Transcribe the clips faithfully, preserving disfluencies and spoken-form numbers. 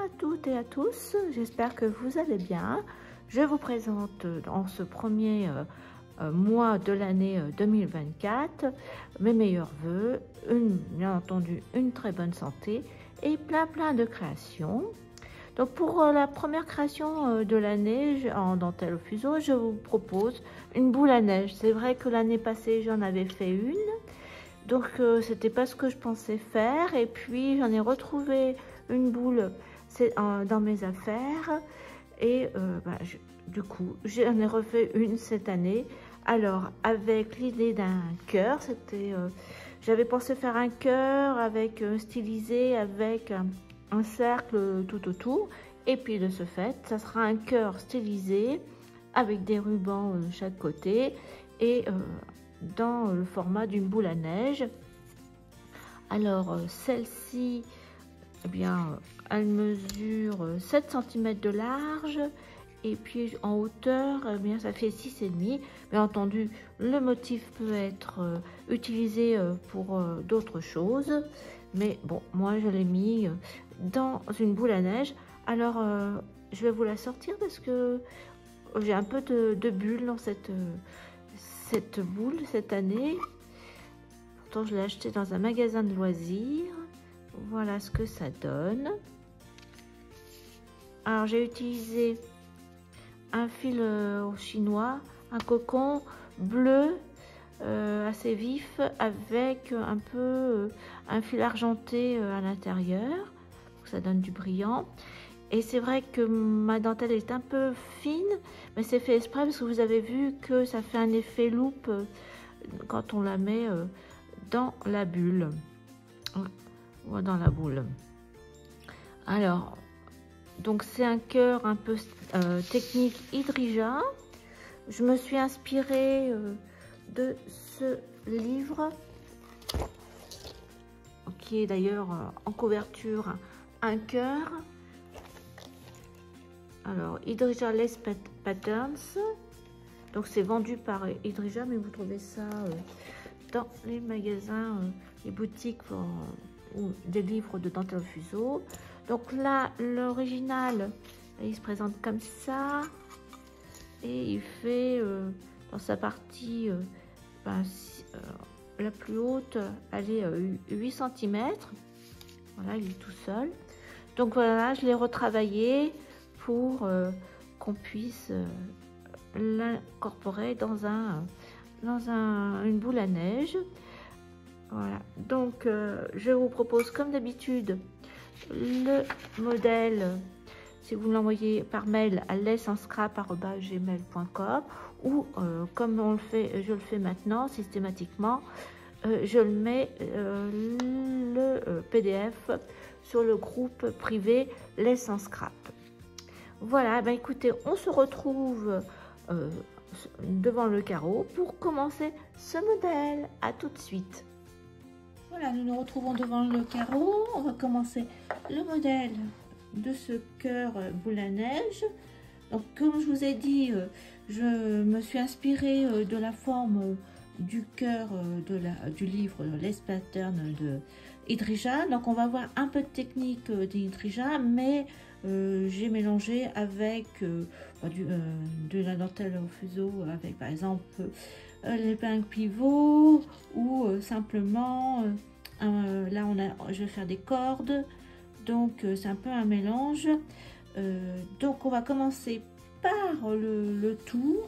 à toutes et à tous, j'espère que vous allez bien. Je vous présente dans ce premier euh, euh, mois de l'année euh, deux mille vingt-quatre mes meilleurs vœux, une, bien entendu une très bonne santé et plein plein de créations. Donc pour euh, la première création euh, de l'année en dentelle au fuseau, je vous propose une boule à neige. C'est vrai que l'année passée j'en avais fait une. Donc euh, c'était pas ce que je pensais faire et puis j'en ai retrouvé une boule euh, dans mes affaires et euh, bah, je, du coup j'en ai refait une cette année. Alors avec l'idée d'un cœur, c'était euh, j'avais pensé faire un cœur avec euh, stylisé avec un, un cercle tout autour et puis de ce fait ça sera un cœur stylisé avec des rubans de chaque côté et euh, dans le format d'une boule à neige. Alors celle-ci, eh bien, elle mesure sept centimètres de large et puis en hauteur, eh bien, ça fait six et demi. Bien entendu, le motif peut être euh, utilisé pour euh, d'autres choses, mais bon, moi je l'ai mis dans une boule à neige. Alors euh, je vais vous la sortir parce que j'ai un peu de, de bulles dans cette euh, cette boule cette année. Pourtant je l'ai acheté dans un magasin de loisirs. Voilà ce que ça donne. Alors j'ai utilisé un fil euh, chinois, un cocon bleu euh, assez vif avec un peu euh, un fil argenté euh, à l'intérieur, ça donne du brillant. Et c'est vrai que ma dentelle est un peu fine, mais c'est fait exprès parce que vous avez vu que ça fait un effet loupe quand on la met dans la bulle ou dans la boule. Alors, donc c'est un cœur un peu euh, technique Idrija. Je me suis inspirée euh, de ce livre qui est d'ailleurs euh, en couverture un cœur. Alors, Idrija Lace Patterns. Donc, c'est vendu par Idrija, mais vous trouvez ça euh, dans les magasins, euh, les boutiques pour, euh, ou des livres de dentelle au fuseau. Donc là, l'original, il se présente comme ça. Et il fait, euh, dans sa partie euh, ben, si, euh, la plus haute, elle est euh, huit centimètres. Voilà, il est tout seul. Donc voilà, je l'ai retravaillé pour euh, qu'on puisse euh, l'incorporer dans un dans un, une boule à neige. Voilà, donc euh, je vous propose comme d'habitude le modèle, si vous l'envoyez par mail à laceenscrap arobase gmail point com ou euh, comme on le fait, je le fais maintenant systématiquement, euh, je le mets euh, le euh, P D F sur le groupe privé Lace en Scrap. Voilà, ben écoutez, on se retrouve euh, devant le carreau pour commencer ce modèle. À tout de suite. Voilà, nous nous retrouvons devant le carreau. On va commencer le modèle de ce cœur boule à neige. Donc, comme je vous ai dit, je me suis inspirée de la forme du cœur de la, du livre Lace Pattern de Idrija. Donc, on va voir un peu de technique d'Idrija, mais Euh, j'ai mélangé avec euh, du, euh, de la dentelle au fuseau avec par exemple euh, l'épingle pivot ou euh, simplement euh, là on a, je vais faire des cordes, donc euh, c'est un peu un mélange. Euh, donc on va commencer par le, le tour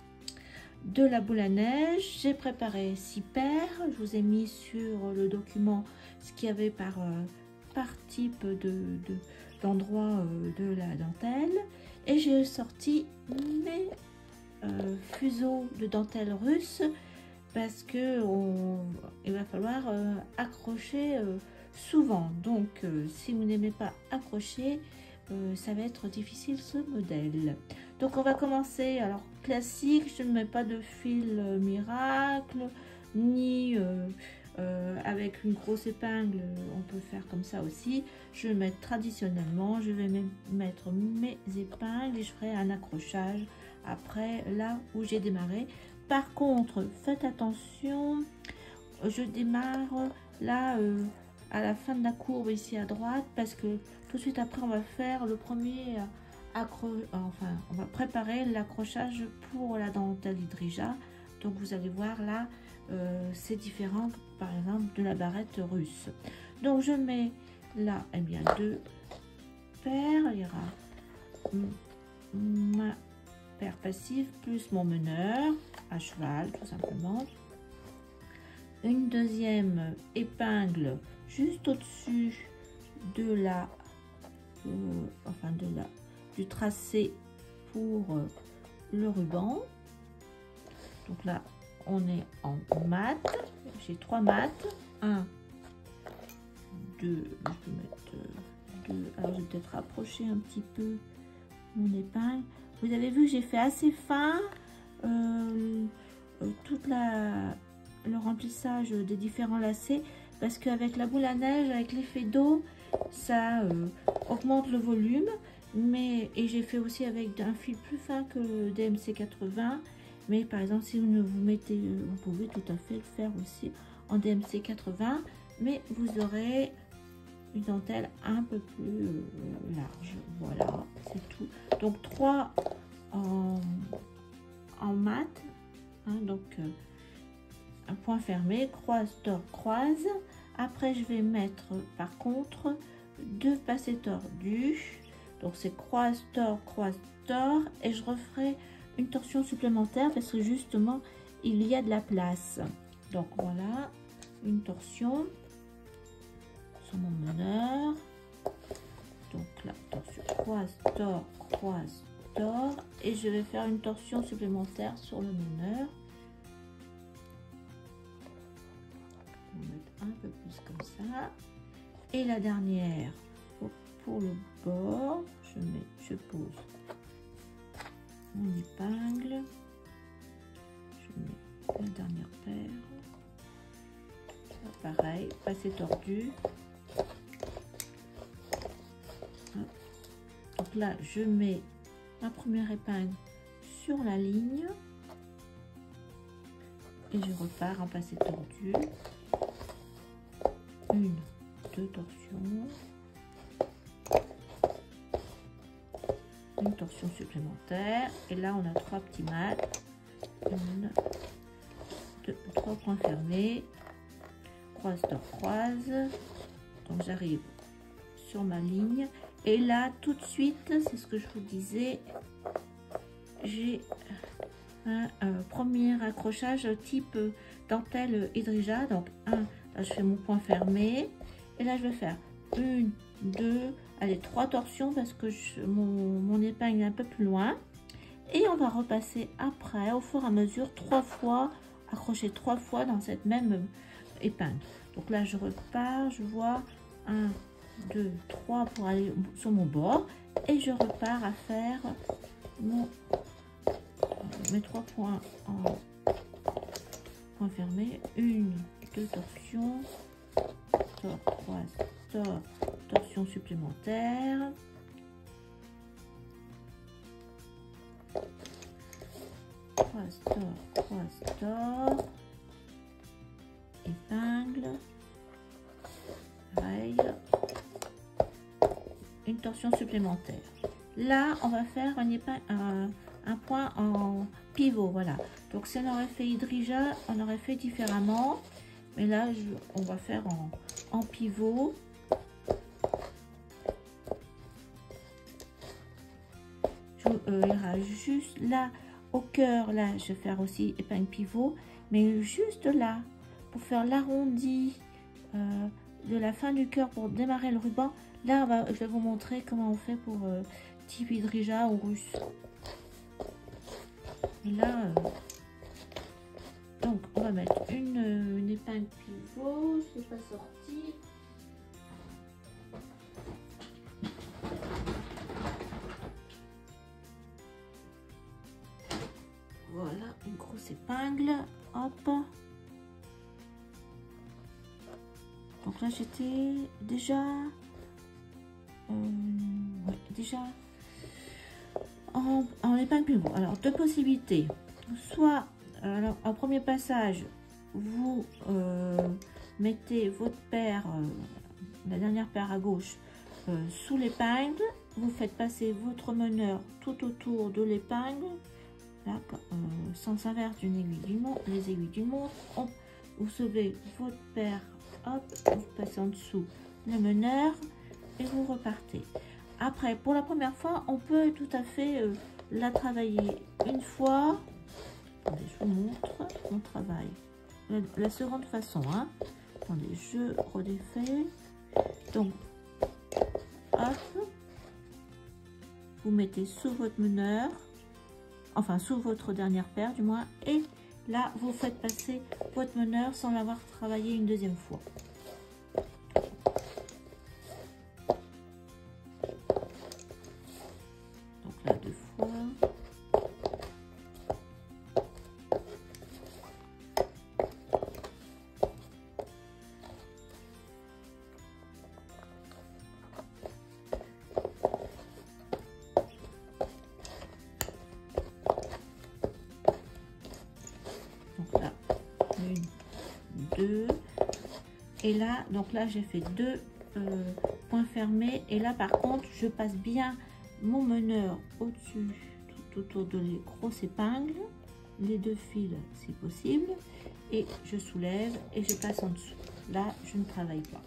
de la boule à neige. J'ai préparé six paires, je vous ai mis sur le document ce qu'il y avait par, euh, par type de, de d'endroit euh, de la dentelle, et j'ai sorti mes euh, fuseaux de dentelle russe parce que on, il va falloir euh, accrocher euh, souvent. Donc euh, si vous n'aimez pas accrocher, euh, ça va être difficile ce modèle. Donc on va commencer, alors classique, je ne mets pas de fil euh, miracle ni euh, Euh, avec une grosse épingle, on peut faire comme ça aussi. Je vais mettre traditionnellement, je vais mettre mes épingles et je ferai un accrochage après là où j'ai démarré. Par contre, faites attention, je démarre là euh, à la fin de la courbe ici à droite, parce que tout de suite après, on va faire le premier accro... Enfin, on va préparer l'accrochage pour la dentelle Idrija. Donc, vous allez voir là, euh, c'est différent, par exemple, de la barrette russe. Donc, je mets là, eh bien, deux paires. Il y aura ma paire passive plus mon meneur à cheval, tout simplement. Une deuxième épingle juste au-dessus de la, euh, enfin de la, du tracé pour euh, le ruban. Donc là, on est en mat. J'ai trois mats. Un, deux, je peux mettre deux. Alors, je vais peut-être rapprocher un petit peu mon épingle. Vous avez vu, j'ai fait assez fin euh, euh, toute la le remplissage des différents lacets parce qu'avec la boule à neige, avec l'effet d'eau, ça euh, augmente le volume. Mais et j'ai fait aussi avec un fil plus fin que le D M C quatre-vingts. Mais par exemple, si vous ne vous mettez, vous pouvez tout à fait le faire aussi en D M C quatre-vingts, mais vous aurez une dentelle un peu plus euh, large. Voilà, c'est tout. Donc trois en, en mat, hein, donc euh, un point fermé, croise, tord, croise. Après, je vais mettre par contre deux passés tordus. Donc c'est croise, tord, croise, tord, et je referai une torsion supplémentaire parce que justement il y a de la place. Donc voilà, une torsion sur mon meneur. Donc là, torsion, croise, tord, croise, tord, et je vais faire une torsion supplémentaire sur le meneur. On va mettre un peu plus comme ça. Et la dernière pour le bord, je mets, je pose mon épingle, je mets la dernière paire, là, pareil, passé tordu. Donc là, je mets ma première épingle sur la ligne et je repars en passé tordu. Une, deux torsions. Une torsion supplémentaire et là on a trois petits mats, une, deux, trois points fermés, croise, tord, croise. Donc j'arrive sur ma ligne et là tout de suite, c'est ce que je vous disais, j'ai un, un premier accrochage type dentelle Idrija. Donc un, là je fais mon point fermé et là je vais faire une, deux, allez, trois torsions parce que je, mon, mon épingle est un peu plus loin, et on va repasser après au fur et à mesure trois fois, accrocher trois fois dans cette même épingle. Donc là je repars, je vois un, deux, trois pour aller sur mon bord et je repars à faire mon, mes trois points en point fermé, une, deux torsions, tord, croise, tord, torsion supplémentaire, croise, tord, croise, tord, épingle, pareil, une torsion supplémentaire. Là on va faire un, épingle, un, un point en pivot, voilà. Donc si on aurait fait Idrija, on aurait fait différemment, mais là je, on va faire en, en pivot. Euh, il y aura juste là au cœur, là je vais faire aussi épingle pivot, mais juste là pour faire l'arrondi euh, de la fin du cœur pour démarrer le ruban. Là on va, je vais vous montrer comment on fait pour euh, type Idrija ou russe. Et là euh, donc on va mettre une, une épingle pivot, je n'ai pas sorti. Voilà, une grosse épingle, hop. Donc là, j'étais déjà, euh, ouais, déjà en, en épingle pivot. Alors, deux possibilités. Soit, alors, en premier passage, vous euh, mettez votre paire, euh, la dernière paire à gauche, euh, sous l'épingle, vous faites passer votre meneur tout autour de l'épingle, là, euh, sens inverse d'une aiguille d'une montre, les aiguilles d'une montre. Hop, vous soulevez votre paire, hop, vous passez en dessous le meneur et vous repartez. Après, pour la première fois, on peut tout à fait euh, la travailler une fois. Attendez, je vous montre mon travail. La, la seconde façon, hein. Attendez, je redéfais. Donc, hop, vous mettez sous votre meneur, enfin sous votre dernière paire du moins, et là, vous faites passer votre meneur sans l'avoir travaillé une deuxième fois. Deux, et là donc là j'ai fait deux euh, points fermés, et là par contre je passe bien mon meneur au-dessus tout autour de les grosses épingles, les deux fils si possible, et je soulève et je passe en dessous. Là je ne travaille pas.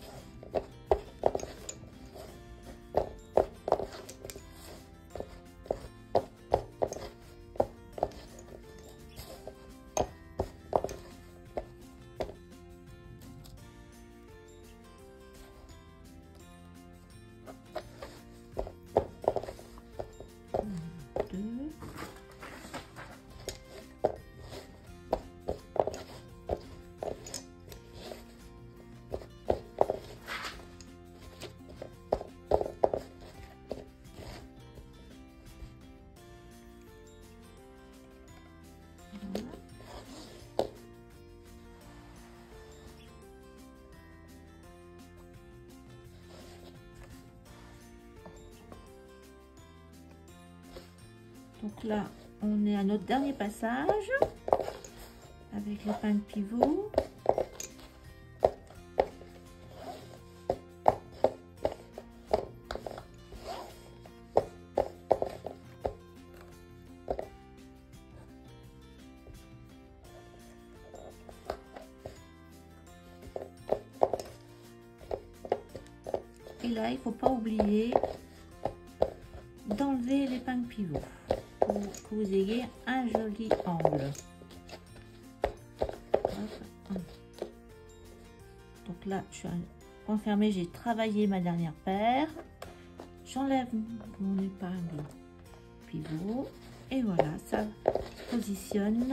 Donc là, on est à notre dernier passage avec l'épingle pivot. Et là, il ne faut pas oublier d'enlever l'épingle pivot pour que vous ayez un joli angle. Donc là, je suis point fermé, j'ai travaillé ma dernière paire. J'enlève mon épingle pivot et voilà, ça se positionne.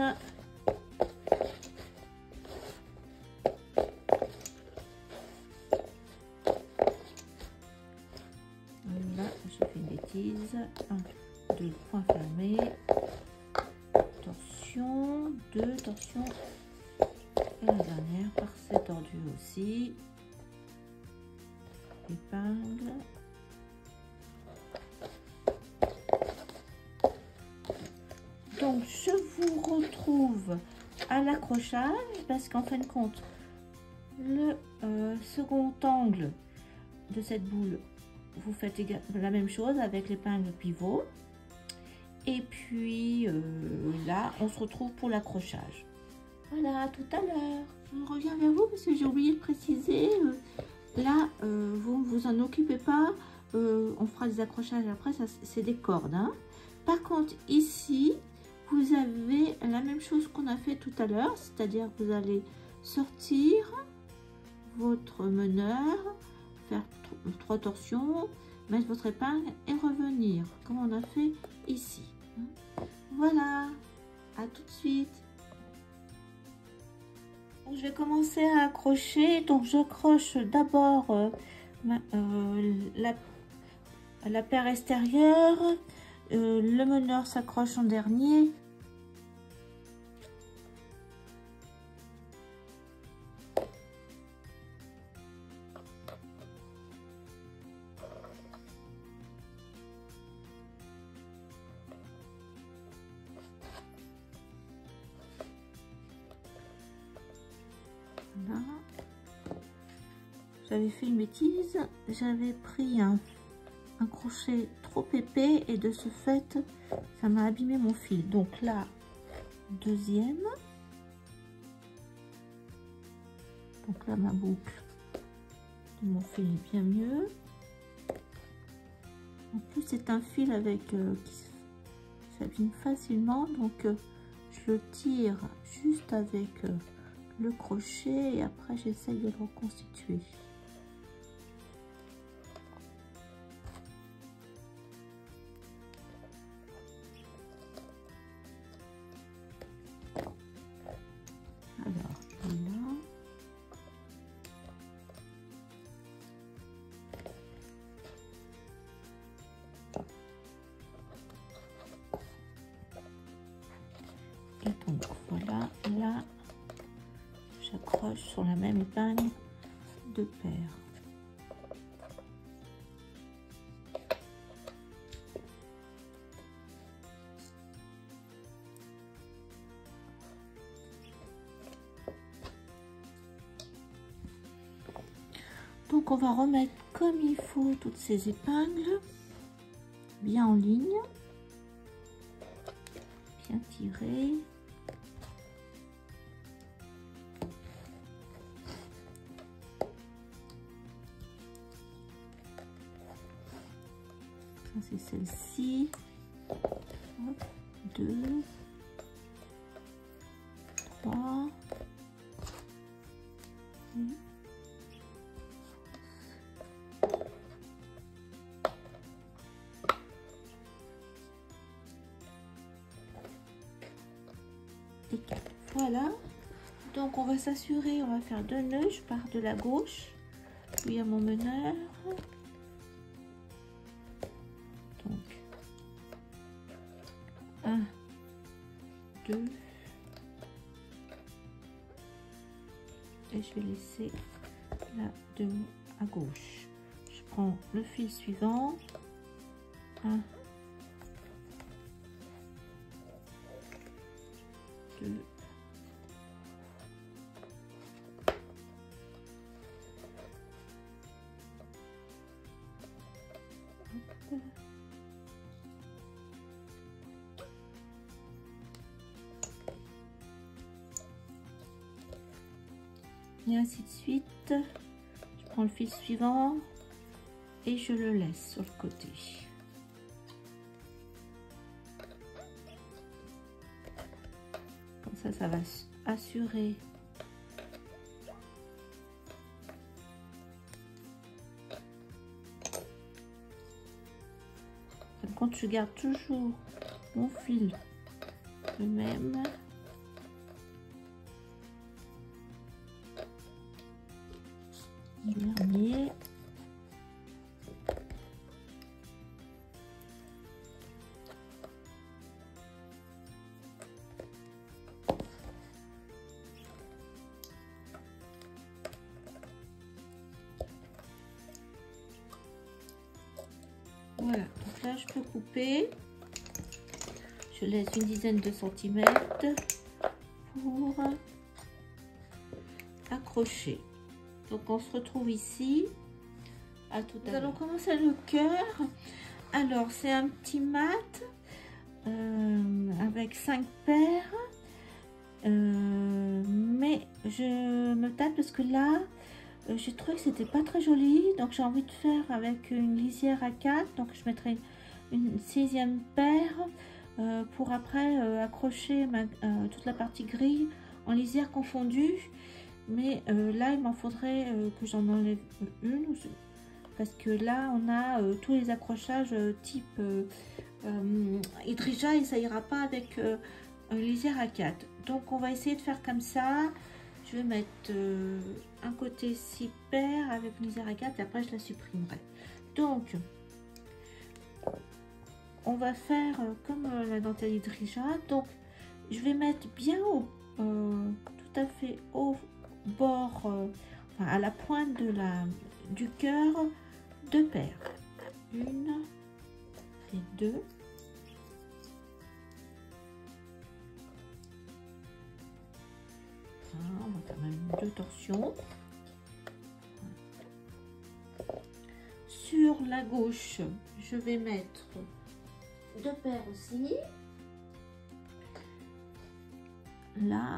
Là, j'ai fait une bêtise. Un, deux, points fermés. Torsion, deux torsions. Et la dernière par cette tordue aussi. Épingle. Donc je vous retrouve à l'accrochage parce qu'en fin de compte, le euh, second angle de cette boule, vous faites la même chose avec l'épingle pivot. Et puis euh, là, on se retrouve pour l'accrochage. Voilà, à tout à l'heure. Je reviens vers vous parce que j'ai oublié de préciser. Euh, là, euh, vous ne vous en occupez pas. Euh, on fera des accrochages après, ça c'est des cordes. Hein. Par contre, ici, vous avez la même chose qu'on a fait tout à l'heure. C'est-à-dire que vous allez sortir votre meneur, faire trois torsions, mettre votre épingle et revenir, comme on a fait ici. Voilà, à tout de suite. Donc, je vais commencer à accrocher. Donc j'accroche d'abord euh, euh, la, la paire extérieure, euh, le meneur s'accroche en dernier. j'avais fait une bêtise, j'avais pris un, un crochet trop épais et de ce fait ça m'a abîmé mon fil. Donc là, deuxième, donc là ma boucle de mon fil est bien mieux. En plus c'est un fil avec euh, qui s'abîme facilement, donc euh, je le tire juste avec euh, le crochet et après j'essaye de le reconstituer. Alors voilà. Et donc voilà, là j'accroche sur la même épingle de paire. Donc on va remettre comme il faut toutes ces épingles bien en ligne, bien tirées. C'est celle-ci, deux, trois, et quatre. Voilà, donc on va s'assurer, on va faire deux nœuds, je pars de la gauche, puis à mon meneur. un, deux, et je vais laisser là de à gauche. Je prends le fil suivant, un, deux, hop. Et ainsi de suite. Je prends le fil suivant et je le laisse sur le côté. Comme ça, ça va assurer par contre, je garde toujours mon fil le même. Dernier. Voilà, donc là je peux couper. Je laisse une dizaine de centimètres pour accrocher. Donc on se retrouve ici. À tout à l'heure. Nous allons commencer le cœur. Alors c'est un petit mat euh, avec cinq paires. Euh, mais je me tâte parce que là euh, j'ai trouvé que c'était pas très joli. Donc j'ai envie de faire avec une lisière à quatre. Donc je mettrai une sixième paire euh, pour après euh, accrocher ma, euh, toute la partie grille en lisière confondue. Mais euh, là il m'en faudrait euh, que j'en enlève une, parce que là on a euh, tous les accrochages euh, type euh, euh, Idrija et ça ira pas avec euh, une lisière à quatre. Donc on va essayer de faire comme ça. Je vais mettre euh, un côté six paires avec une lisière à quatre et après je la supprimerai. Donc on va faire euh, comme euh, la dentelle Idrija. Donc je vais mettre bien au, euh, tout à fait au bord, euh, enfin, à la pointe de la du cœur, deux paires, une et deux. Voilà, on va faire même deux torsions. la gauche, je vais mettre deux paires aussi. Là,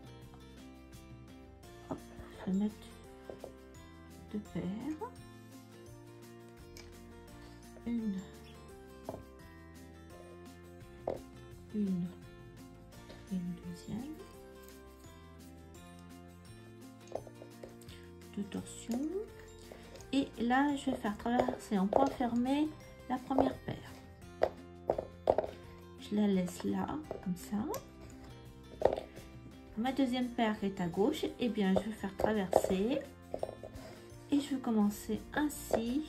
hop, je vais mettre deux paires. Une, une et une deuxième. Deux torsions. Et là, je vais faire traverser en point fermé la première paire. Je la laisse là, comme ça. Ma deuxième paire qui est à gauche, et eh bien, je vais faire traverser. Et je vais commencer ainsi.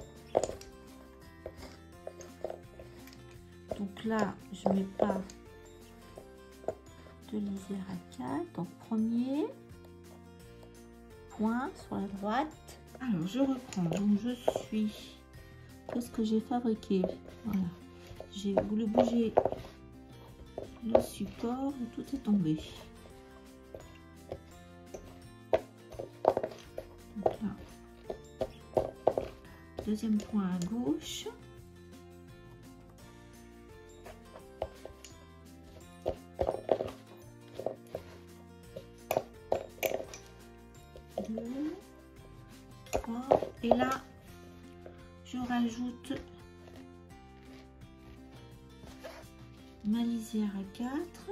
Donc là, je mets pas de lisière à quatre. Donc premier point sur la droite. Alors je reprends. Donc je suis. Qu'est-ce que j'ai fabriqué? Voilà. J'ai voulu bouger le support et tout est tombé. Donc là, deuxième point à gauche. Et là, je rajoute ma lisière à quatre.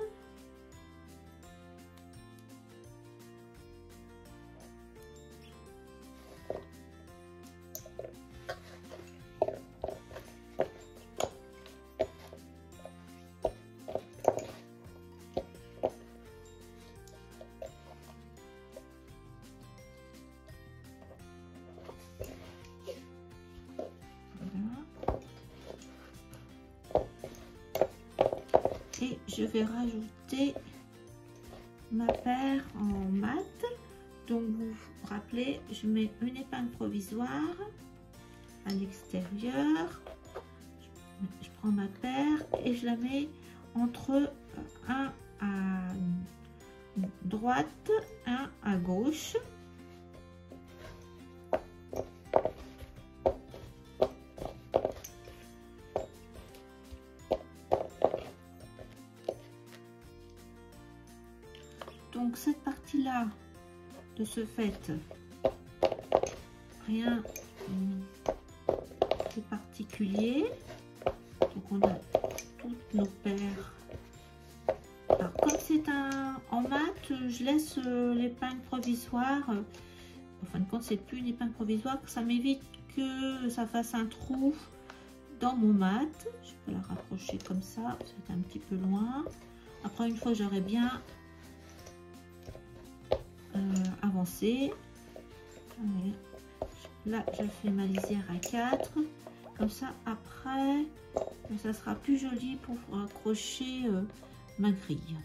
Et je vais rajouter ma paire en mat. Donc vous vous rappelez, je mets une épingle provisoire à l'extérieur. Je prends ma paire et je la mets entre un à droite, un à gauche. Donc cette partie-là, de ce fait, rien de particulier. Donc on a toutes nos paires. Alors comme c'est un en mat, je laisse l'épingle provisoire. En fin de compte, c'est plus une épingle provisoire, ça m'évite que ça fasse un trou dans mon mat. Je peux la rapprocher comme ça, c'est un petit peu loin. Après, une fois j'aurai bien Euh, avancer. Là je fais ma lisière à quatre, comme ça après ça sera plus joli pour accrocher euh, ma grille.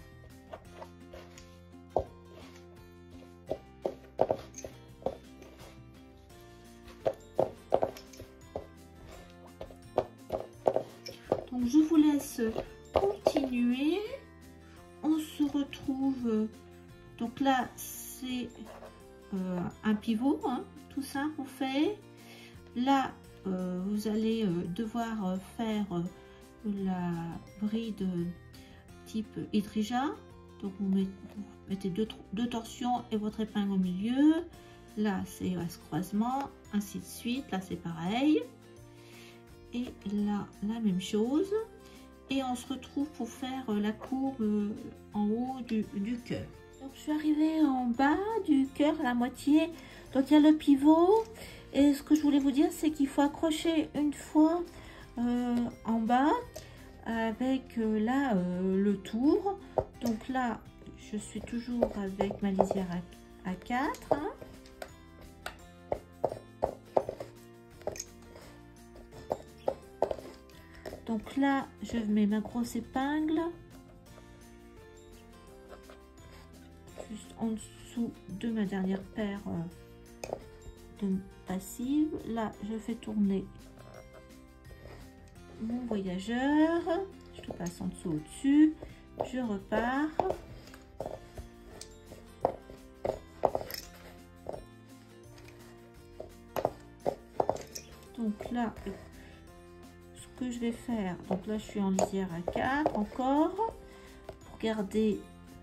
Donc je vous laisse continuer, on se retrouve. Donc là c'est euh, un pivot, hein, tout simple vous faites. Là euh, vous allez euh, devoir euh, faire euh, la bride type Idrija. Donc vous mettez, vous mettez deux, deux torsions et votre épingle au milieu. Là c'est à ce croisement, ainsi de suite. Là c'est pareil. Et là la même chose. Et on se retrouve pour faire euh, la courbe euh, en haut du, du cœur. Donc je suis arrivée en bas du cœur, la moitié. Donc il y a le pivot. Et ce que je voulais vous dire, c'est qu'il faut accrocher une fois euh, en bas avec euh, là euh, le tour. Donc là, je suis toujours avec ma lisière à, à quatre. Hein. Donc là, je mets ma grosse épingle. Juste en dessous de ma dernière paire euh, de passive. Là je fais tourner mon voyageur, je le passe en dessous au dessus, je repars. Donc là là, ce que je vais faire, donc là je suis en lisière à quatre encore, pour garder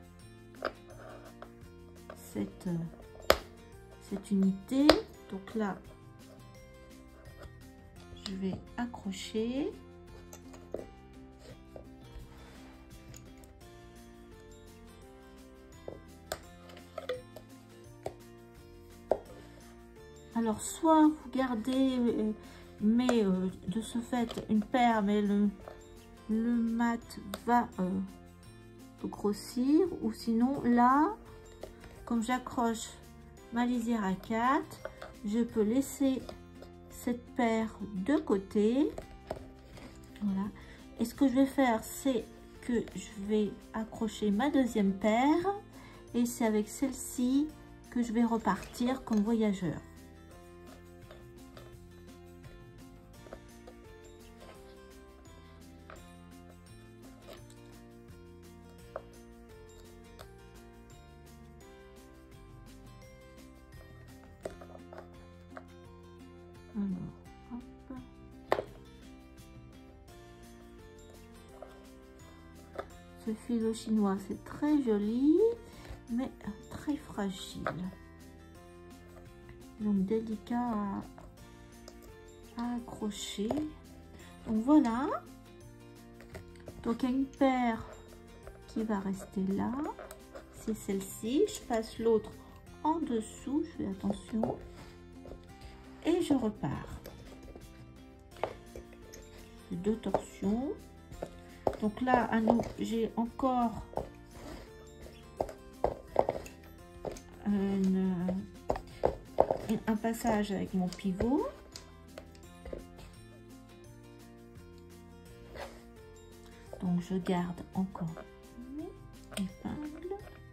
cette, cette unité. Donc là, je vais accrocher. Alors, soit vous gardez, euh, mais euh, de ce fait, une paire, mais le, le mat va euh, grossir. Ou sinon, là, comme j'accroche ma lisière à quatre, je peux laisser cette paire de côté. Voilà. Et ce que je vais faire, c'est que je vais accrocher ma deuxième paire. Et c'est avec celle-ci que je vais repartir comme voyageur. Alors, hop. Ce fil chinois, c'est très joli, mais très fragile. Donc délicat à, à accrocher. Donc voilà. Donc il y a une paire qui va rester là. C'est celle-ci. Je passe l'autre en dessous. Je fais attention. Et je repars. Deux torsions. Donc là, à nous, j'ai encore une, un passage avec mon pivot. Donc je garde encore une épingle.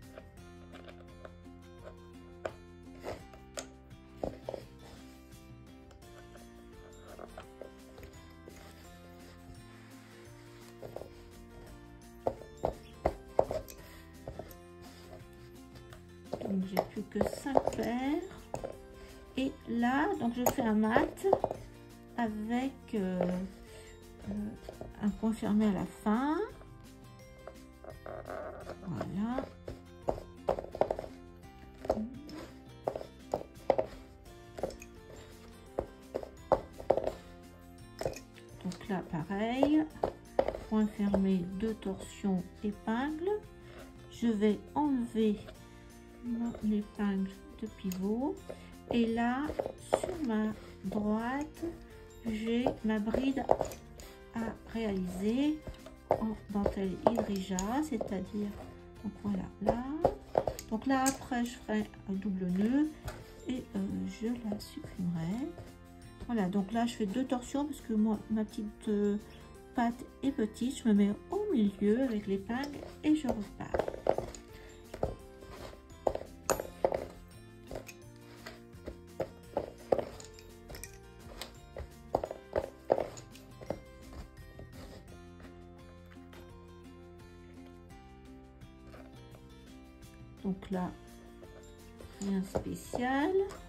Donc j'ai plus que cinq paires. Et là, donc je fais un mat avec euh, euh, un point fermé à la fin. Voilà. Donc là, pareil, point fermé, deux torsions, épingle. Je vais enlever mon épingle de pivot. Et là, sur ma droite, j'ai ma bride à réaliser en dentelle Idrija, c'est-à-dire, donc voilà, là. Donc là, après, je ferai un double nœud et euh, je la supprimerai. Voilà, donc là, je fais deux torsions parce que moi, ma petite euh, patte est petite. Je me mets au milieu avec l'épingle et je repars. Donc là, rien spécial.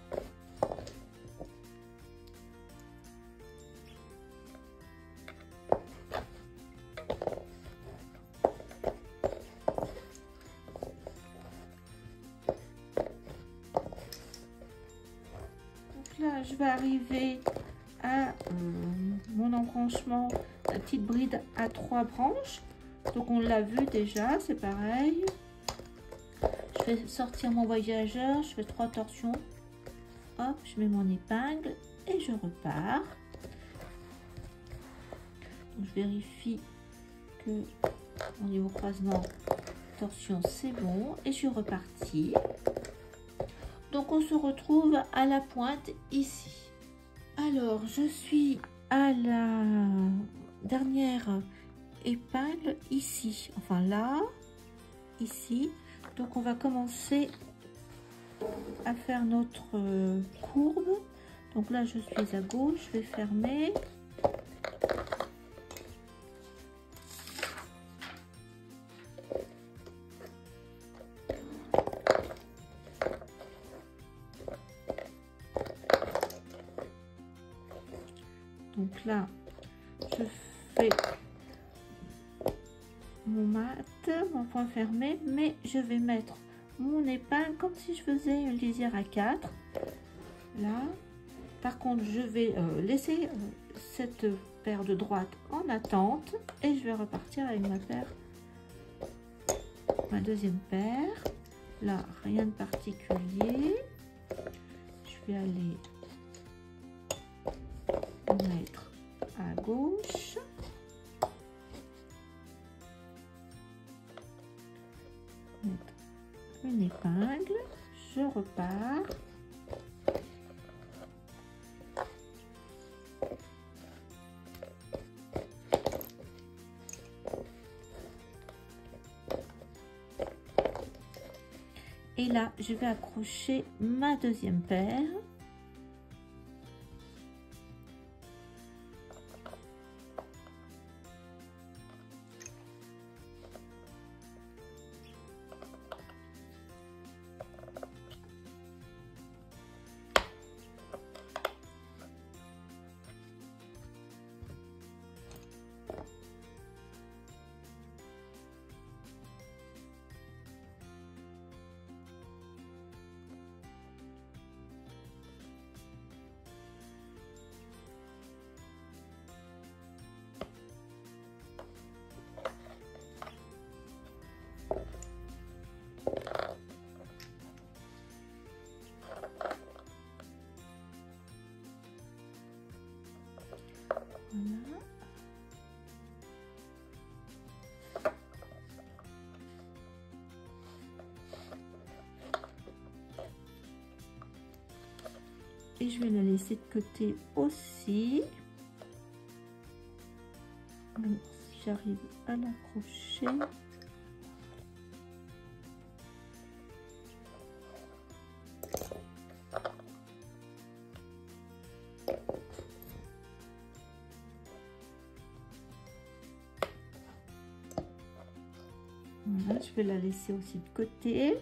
Donc là, je vais arriver à euh, mon embranchement, la petite bride à trois branches. Donc on l'a vu déjà, c'est pareil. Je vais sortir mon voyageur, je fais trois torsions, hop, je mets mon épingle et je repars. Donc, je vérifie que au niveau croisement, torsion, c'est bon et je suis repartie. Donc on se retrouve à la pointe ici. Alors je suis à la dernière épingle ici, enfin là, ici. Donc on va commencer à faire notre euh, courbe. Donc là je suis à gauche, je vais fermer. Donc là, je fais mon mat, mon point fermé, mais je vais mettre mon épingle comme si je faisais une lisière à quatre. Là, par contre, je vais euh, laisser euh, cette paire de droite en attente et je vais repartir avec ma paire, ma deuxième paire. Là, rien de particulier. Je vais aller mettre à gauche. Mettre une épingle. Je repars. Et là, je vais accrocher ma deuxième paire. Voilà. Et je vais la laisser de côté aussi. Alors, si j'arrive à l'accrocher. Voilà, je vais la laisser aussi de côté.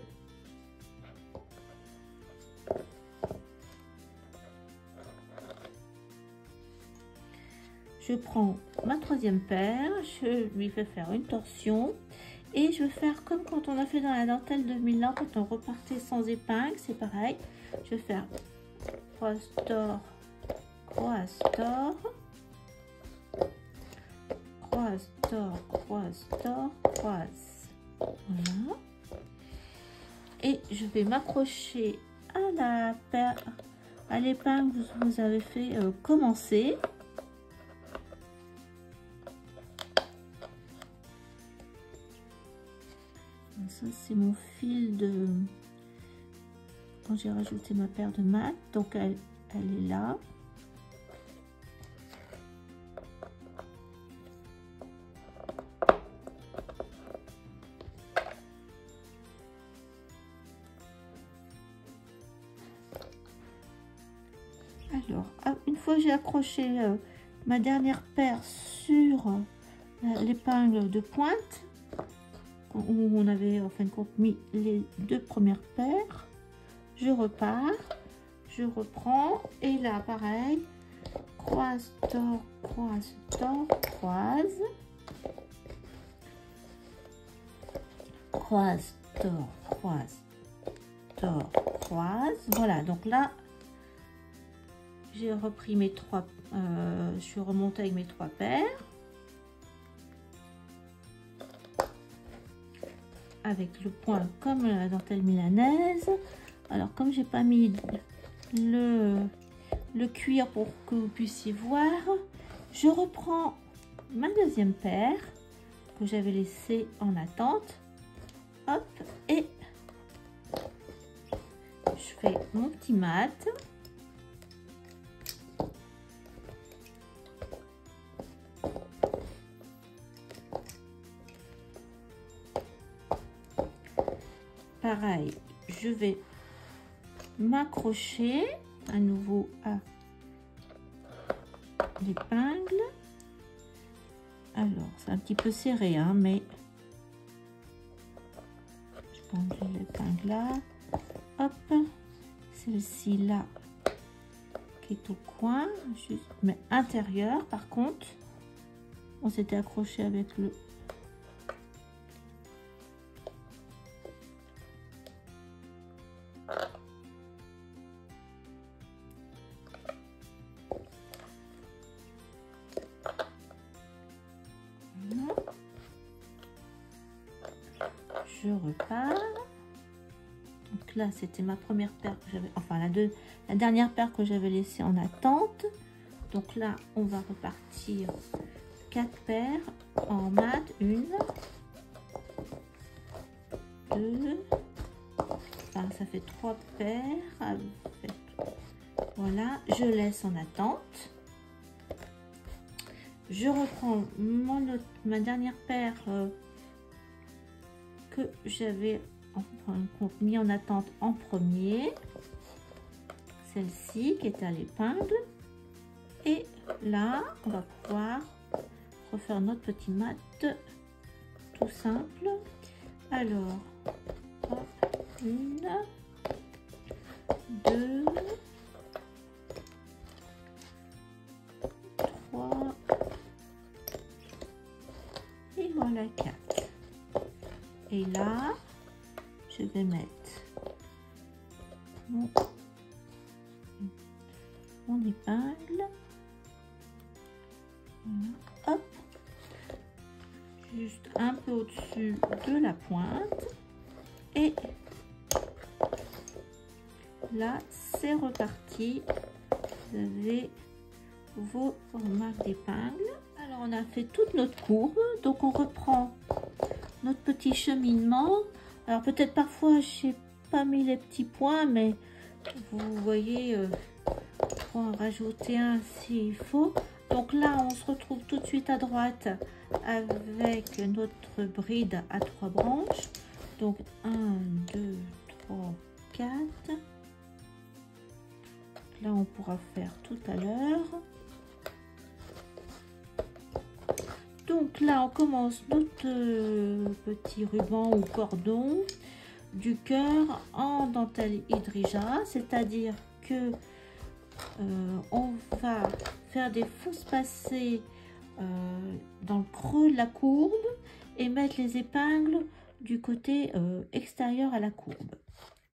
Je prends ma troisième paire, je lui fais faire une torsion et je vais faire comme quand on a fait dans la dentelle de Milan, quand on repartait sans épingle, c'est pareil. Je vais faire croise tord, croise tord, croise tord, croise tord, croise. Voilà. Et je vais m'accrocher à la paire, à l'épingle que vous avez fait euh, commencer. Ça, c'est mon fil de quand j'ai rajouté ma paire de mat, donc elle, elle est là. Alors, une fois j'ai accroché euh, ma dernière paire sur euh, l'épingle de pointe, où on avait en fin de compte mis les deux premières paires, je repars, je reprends et là pareil, croise, tord, croise, tord, croise, croise, tord, croise, tord, croise. Voilà, donc là j'ai repris mes trois, euh, je suis remontée avec mes trois paires. Avec le point comme la dentelle milanaise. Alors comme j'ai pas mis le, le cuir pour que vous puissiez voir, je reprends ma deuxième paire que j'avais laissée en attente. Hop, et je fais mon petit mat. Pareil, je vais m'accrocher à nouveau à l'épingle. Alors, c'est un petit peu serré, hein, mais je prends l'épingle là. Hop, celle-ci là, qui est au coin, juste, mais intérieur. Par contre, on s'était accroché avec le je repars. Donc là, c'était ma première paire que j'avais, enfin la, deux, la dernière paire que j'avais laissée en attente. Donc là, on va repartir quatre paires en mat. Une, deux, enfin ça fait trois paires. Voilà, je laisse en attente. Je reprends mon autre, ma dernière paire euh, que j'avais enfin, mis en attente en premier, celle-ci qui est à l'épingle, et là on va pouvoir refaire notre petit mat tout simple. Alors hop, une, deux, trois et voilà quatre. Et là je vais mettre mon, mon épingle, voilà. Hop, juste un peu au-dessus de la pointe, et là c'est reparti. Vous avez vos marques d'épingle. Alors on a fait toute notre courbe, donc on reprend notre petit cheminement. Alors peut-être parfois je n'ai pas mis les petits points, mais vous voyez, euh, pour en rajouter un s'il faut. Donc là on se retrouve tout de suite à droite avec notre bride à trois branches. Donc un, deux, trois, quatre. Là on pourra faire tout à l'heure. Donc là on commence notre euh, petit ruban ou cordon du cœur en dentelle hydrija, c'est-à-dire que euh, on va faire des fausses passées euh, dans le creux de la courbe et mettre les épingles du côté euh, extérieur à la courbe.